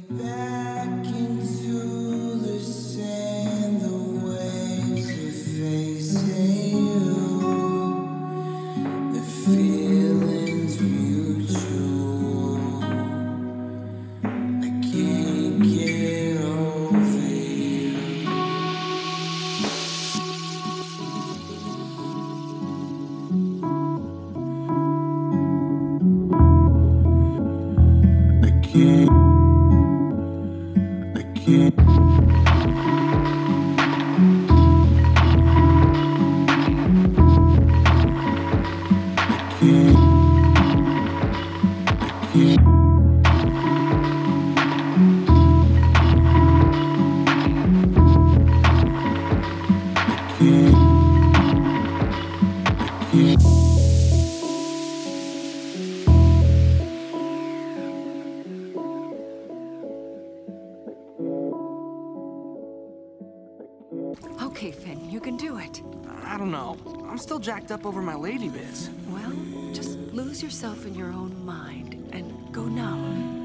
Back into the sand, the waves are facing you. The feeling's mutual. I can't get over you. I can't. Okay, Finn, you can do it. I don't know. I'm still jacked up over my lady biz. Well, just lose yourself in your own mind and go numb.